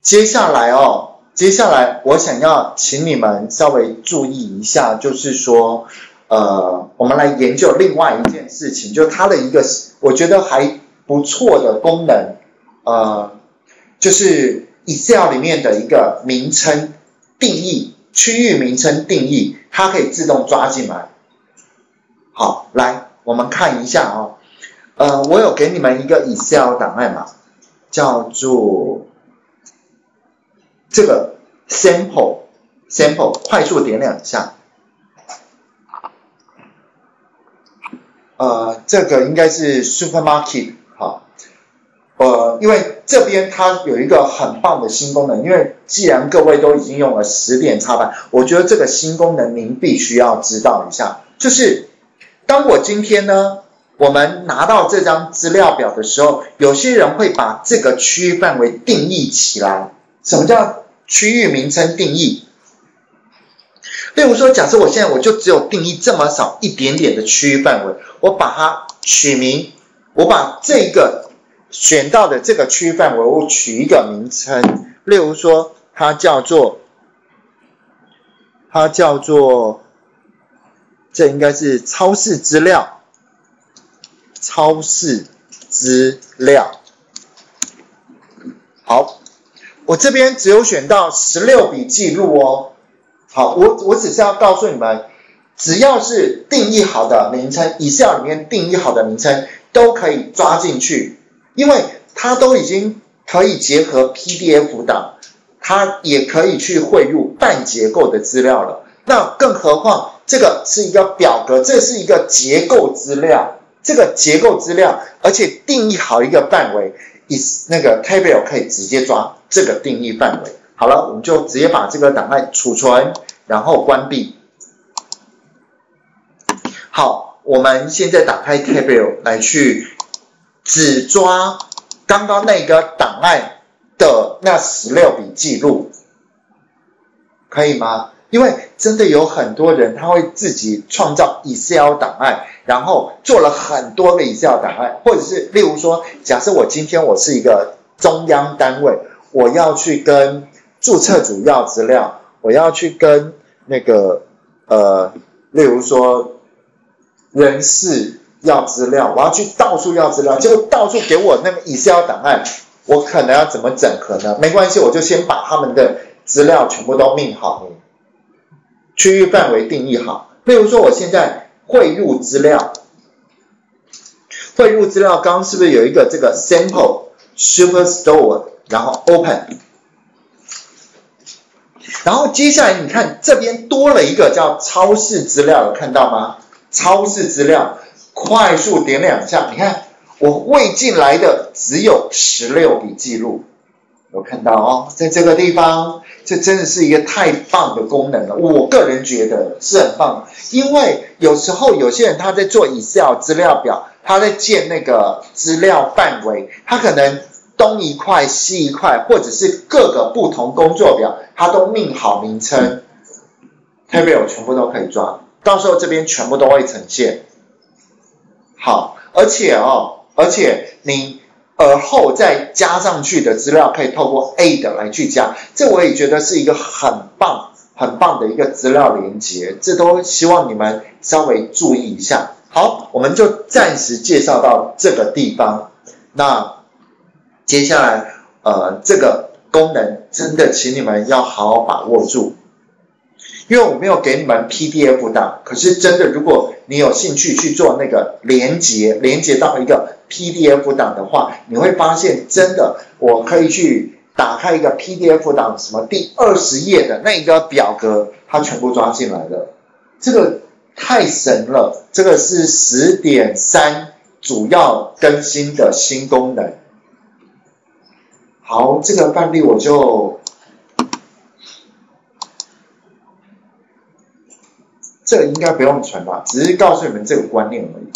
接下来我想要请你们稍微注意一下，就是说，我们来研究另外一件事情，就它的一个我觉得还不错的功能，就是 Excel 里面的一个名称定义，区域名称定义，它可以自动抓进来。好，来我们看一下哦，我有给你们一个 Excel 档案嘛，叫做这个 sample 快速点2下。这个应该是 supermarket 好，因为这边它有一个很棒的新功能，因为既然各位都已经用了10点插班，我觉得这个新功能您必须要知道一下，就是当我今天呢，我们拿到这张资料表的时候，有些人会把这个区域范围定义起来。什么叫区域名称定义？例如说，假设我现在就只有定义这么少一点点的区域范围，我把它取名，我把这个选到的这个区域范围，我取一个名称，例如说它叫做这应该是超市资料，好，我这边只有选到16笔记录哦。好，我只是要告诉你们，只要是定义好的名称 ，Excel 里面定义好的名称都可以抓进去，因为它都已经可以结合 PDF 档，它也可以去汇入半结构的资料了。那更何况这个是一个表格，这是一个结构资料，而且定义好一个范围，那个 Table 可以直接抓这个定义范围。好了，我们就直接把这个档案储存，然后关闭。好，我们现在打开 Table 来去只抓刚刚那个档案的那16笔记录，可以吗？因为真的有很多人他会自己创造 Excel 档案，然后做了很多个 Excel 档案，或者是例如说，假设我今天我是一个中央单位，我要去跟注册主要资料，我要去跟那个例如说人事要资料，我要去到处要资料，结果到处给我那个 Excel 档案，我可能要怎么整合呢？没关系，我就先把他们的资料全部都命好，区域范围定义好。例如说我现在汇入资料，刚刚是不是有一个这个 sample superstore， 然后 open， 然后接下来你看这边多了一个叫超市资料，有看到吗？超市资料快速点2下，你看我喂进来的只有16笔记录，有看到哦，在这个地方，这真的是一个太棒的功能了，我个人觉得是很棒的。因为有时候有些人他在做 Excel 资料表，他在建那个资料范围，他可能东一块西一块，或者是各个不同工作表，他都命好名称 ，Table 全部都可以抓，到时候这边全部都会呈现。好，而且你而后再加上去的资料可以透过 Add 来去加，这我也觉得是一个很棒的一个资料连结，这都希望你们稍微注意一下。好，我们就暂时介绍到这个地方。那接下来这个功能真的请你们要好好把握住，因为我没有给你们 PDF 档，可是真的如果你有兴趣去做那个连结到一个 PDF 档的话，你会发现真的我可以去打开一个 PDF 档，什么第20页的那个表格，它全部抓进来了，这个太神了，这个是 10.3 主要更新的新功能。好，这个范例我就这个应该不用传吧，只是告诉你们这个观念而已。